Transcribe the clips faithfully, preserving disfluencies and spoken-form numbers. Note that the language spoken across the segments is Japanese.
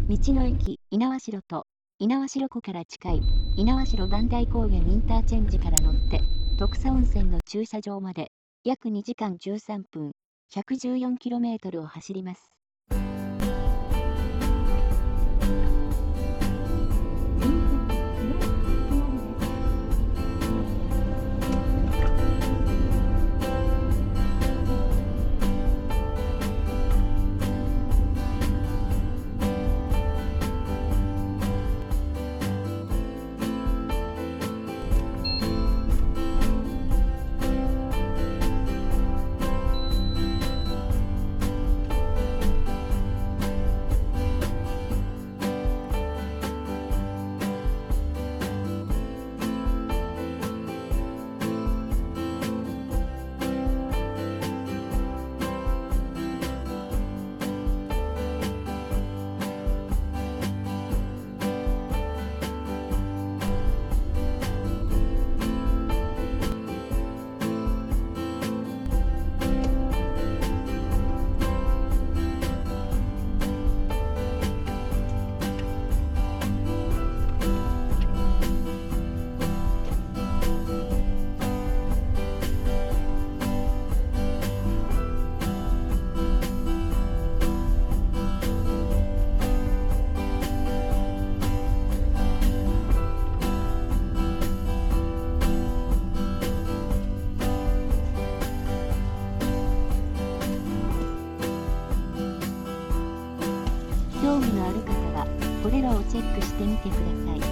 道の駅猪苗代と猪苗代湖から近い猪苗代磐梯高原インターチェンジから乗って徳佐温泉の駐車場まで約にじかんじゅうさんぷん ひゃくじゅうよんキロメートル を走ります。興味のある方はこれらをチェックしてみてください。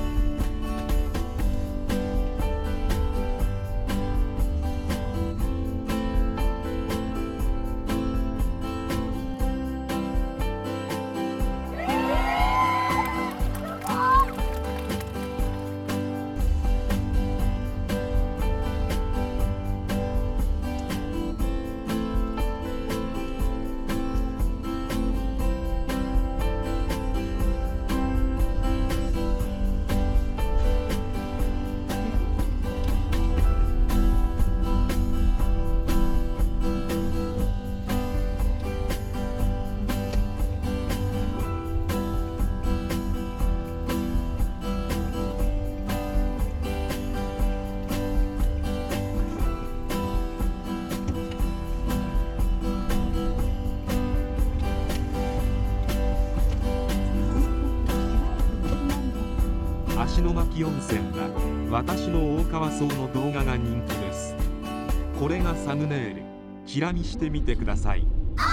芦ノ牧温泉は私の大川荘の動画が人気です。これがサムネイル、チラ見してみてください。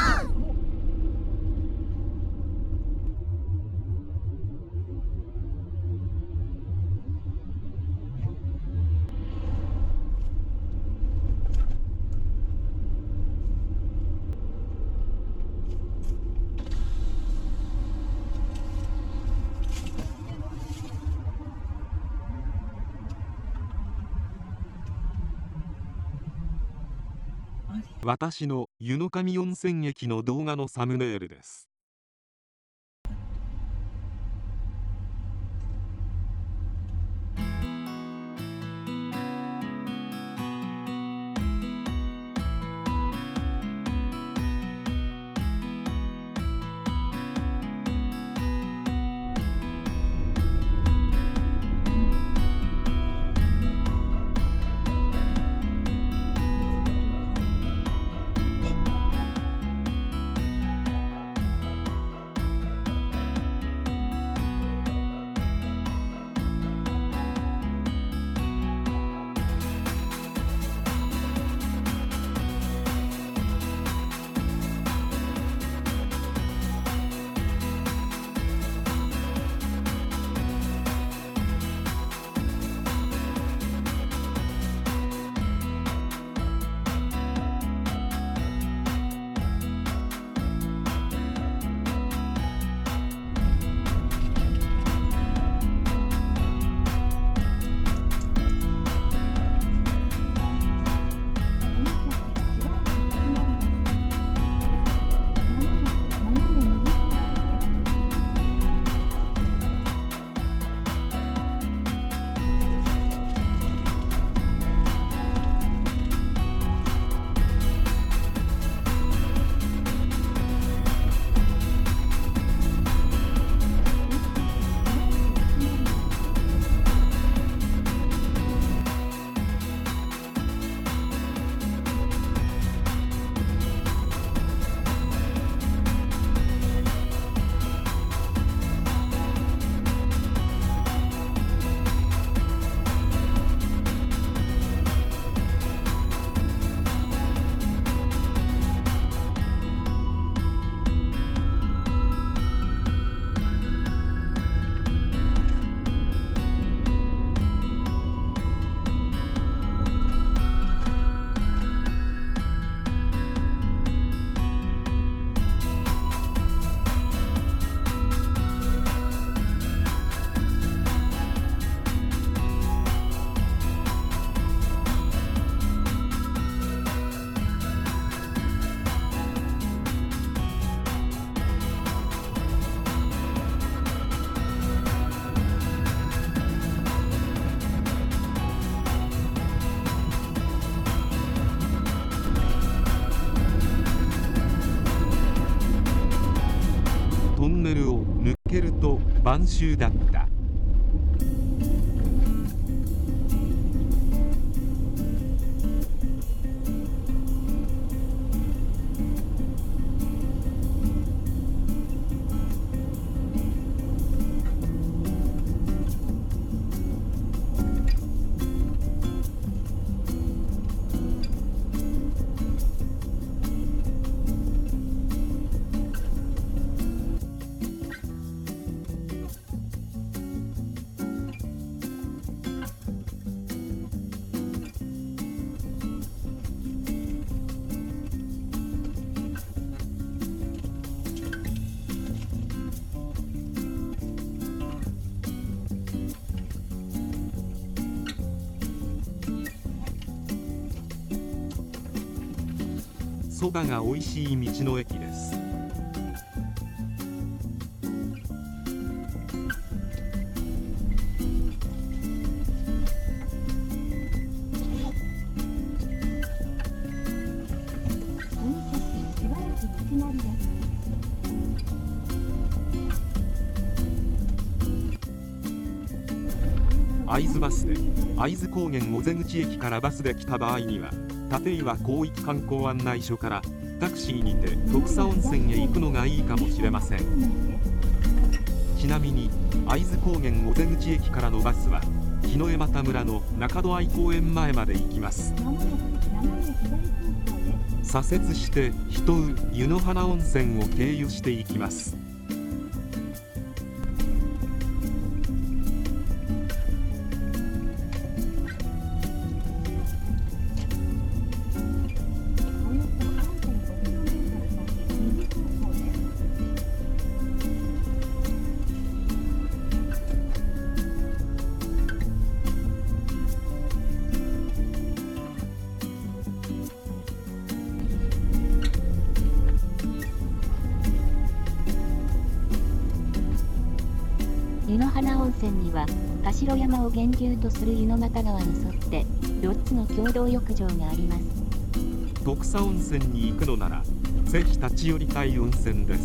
私の湯の神温泉駅の動画のサムネイルです。 晩秋だった。そばが美味しい道の駅です。会津バスで会津高原尾瀬口駅からバスで来た場合には、立岩広域観光案内所からタクシーにて徳佐温泉へ行くのがいいかもしれません。ちなみに会津高原尾瀬口駅からのバスは日の江又村の中戸愛公園前まで行きます。左折して人宇湯の花温泉を経由していきます。 湯の花温泉には田代山を源流とする湯の又川に沿ってよっつの共同浴場があります。 徳佐温泉に行くのならぜひ立ち寄りたい温泉です。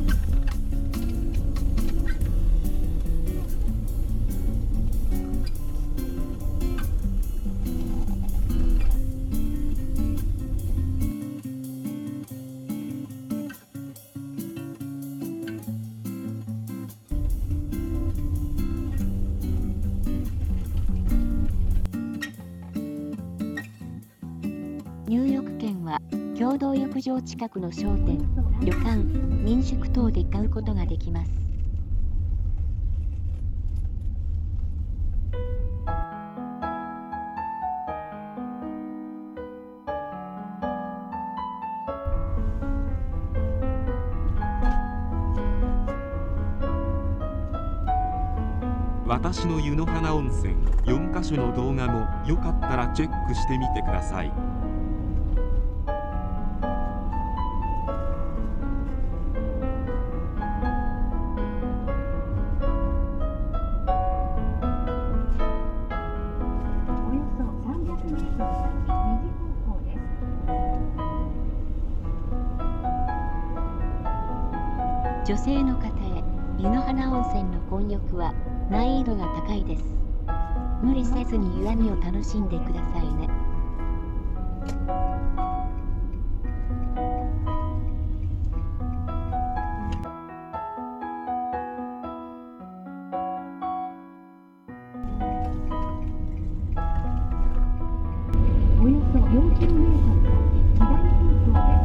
入浴券は共同浴場近くの商店、旅館、民宿等で買うことができます。 私の湯の花温泉よんかしょの動画もよかったらチェックしてみてください。 女性の方へ湯の花温泉の混浴は難易度が高いです。無理せずに湯あみを楽しんでくださいね。およそよんキロメートル先、左方向です。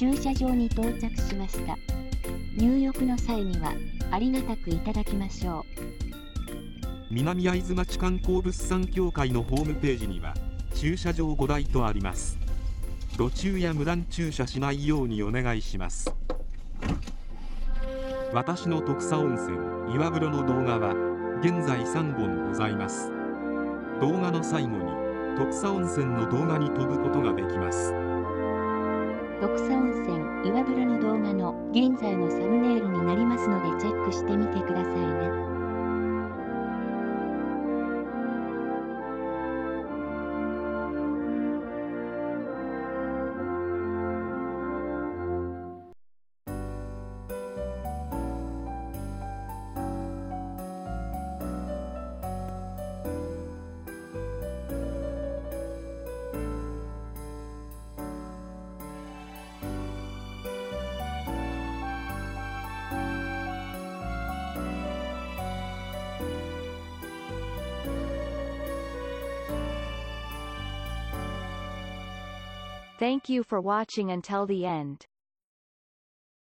駐車場に到着しました。入浴の際にはありがたくいただきましょう。 南会津町観光物産協会のホームページには駐車場ごだいとあります。路駐や無断駐車しないようにお願いします。私の徳佐温泉岩風呂の動画は現在さんぼんございます。動画の最後に徳佐温泉の動画に飛ぶことができます。 徳佐温泉岩風呂の動画の現在のサムネイルになりますのでチェックしてみてくださいね。 Thank you for watching until the end.